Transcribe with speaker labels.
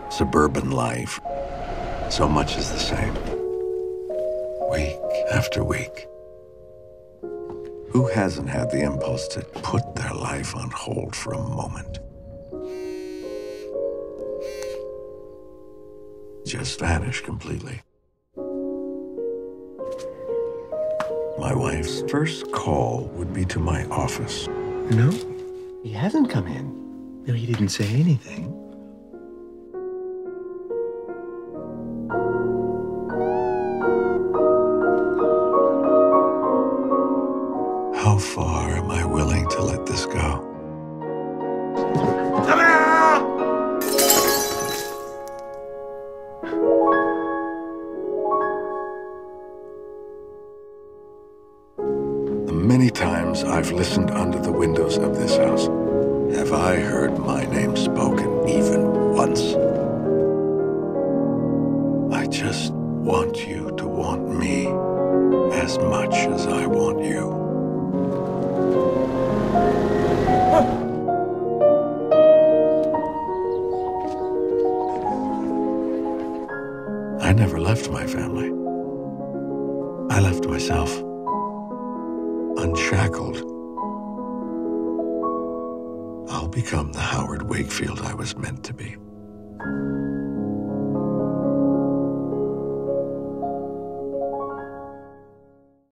Speaker 1: suburban life. So much is the same. Week after week. Who hasn't had the impulse to put their life on hold for a moment? Just vanish completely. My wife's first call would be to my office.
Speaker 2: No, he hasn't come in. No, he didn't say anything.
Speaker 1: How far am I willing to let this go? The many times I've listened under the windows of this house, have I heard my name spoken even once? I just want you to want me as much as I want you. I never left my family. I left myself. Unshackled. I'll become the Howard Wakefield I was meant to be.